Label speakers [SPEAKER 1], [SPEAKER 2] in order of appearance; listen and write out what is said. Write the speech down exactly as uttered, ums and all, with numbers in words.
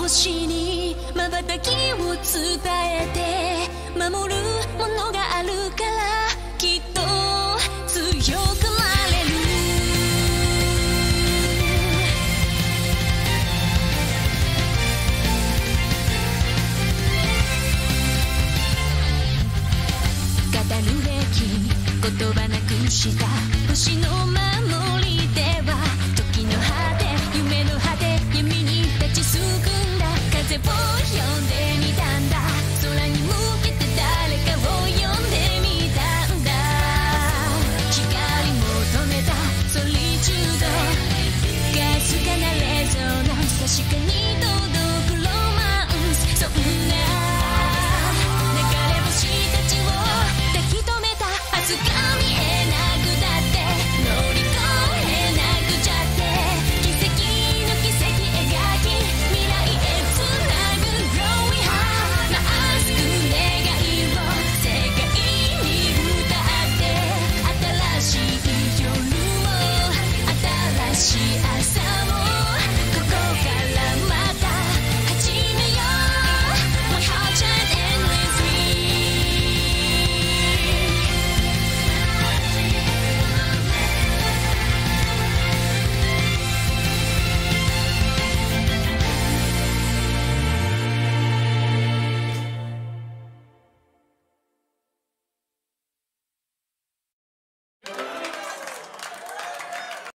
[SPEAKER 1] 星に瞬きを伝えて守るものがあるからきっと強くなれる。語るべき言葉なくした星の守りでは時の果て夢の果て闇に立ちすくんだ風を呼んでみた